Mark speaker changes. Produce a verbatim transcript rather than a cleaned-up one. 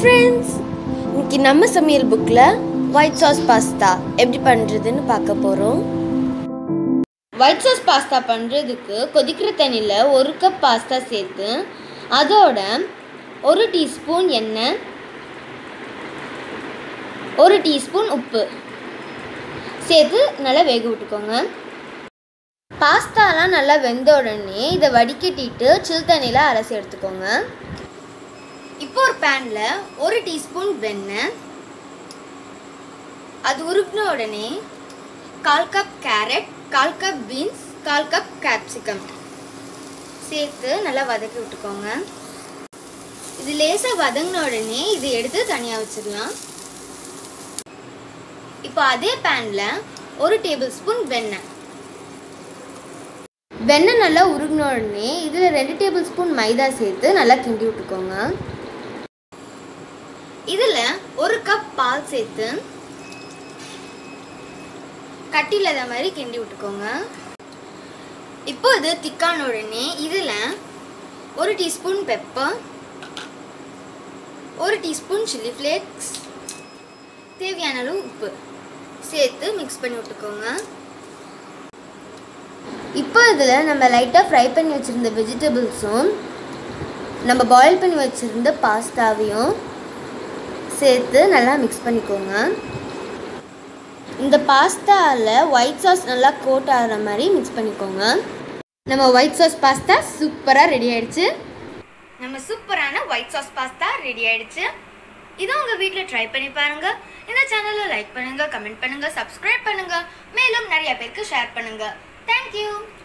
Speaker 1: friends, இன்னைக்கு நம்ம சமையல் புக்ல white sauce pasta எப்படி பண்றதுன்னு பார்க்க போறோம். white sauce pasta பண்றதுக்கு கொதிக்கிற தண்ணில ஒரு கப் பாஸ்தா சேர்த்து அதோட ஒரு டீஸ்பூன் எண்ணெய், ஒரு டீஸ்பூன் உப்பு சேர்த்து நல்லா வேக விட்டுக்கோங்க. பாஸ்தாலாம் நல்லா வெந்த உடனே இதை வடிகட்டிட்டு சில் தண்ணியில் அலசி எடுத்துக்கோங்க. இப்போ ஒரு பேனில் ஒரு டீஸ்பூன் வெண்ணெய், அது உருகின உடனே கால் கப் கேரட், கால் கப் பீன்ஸ், கால் கப் கேப்சிகம் சேர்த்து நல்லா வதக்கி விட்டுக்கோங்க. இது லேசாக வதங்கின உடனே இதை எடுத்து தனியாக வச்சிடலாம். இப்போ அதே பேனில் ஒரு டேபிள் ஸ்பூன் வெண்ணெய், வெண்ணெய் நல்லா உருகின உடனே இதில் ரெண்டு டேபிள் ஸ்பூன் மைதா சேர்த்து நல்லா கிண்டி விட்டுக்கோங்க. இதில் ஒரு கப் பால் சேர்த்து கட்டி இல்லாத மாதிரி கிண்டி விட்டுக்கோங்க. இப்போ இது திக்கான உடனே இதில் ஒரு டீஸ்பூன் பெப்பர், ஒரு டீஸ்பூன் சில்லி ஃப்ளேக்ஸ், தேவையான அளவு உப்பு சேர்த்து மிக்ஸ் பண்ணி விட்டுக்கோங்க. இப்போ இதில் நம்ம லைட்டாக ஃப்ரை பண்ணி வச்சுருந்த வெஜிடபிள்ஸும் நம்ம பாயில் பண்ணி வச்சுருந்த பாஸ்தாவையும் சேர்த்து நல்லா மிக்ஸ் பண்ணிக்கோங்க. இந்த பாஸ்தாவில் ஒயிட் சாஸ் நல்லா கோட் ஆகிற மாதிரி மிக்ஸ் பண்ணிக்கோங்க. நம்ம ஒயிட் சாஸ் பாஸ்தா சூப்பராக ரெடி ஆகிடுச்சு. நம்ம சூப்பரான ஒயிட் சாஸ் பாஸ்தா ரெடி ஆகிடுச்சு. இதை உங்கள் வீட்டில் ட்ரை பண்ணி பாருங்கள். இந்த சேனலை லைக் பண்ணுங்கள், கமெண்ட் பண்ணுங்கள், சப்ஸ்கிரைப் பண்ணுங்கள், மேலும் நிறைய பேருக்கு ஷேர் பண்ணுங்கள். Thank you.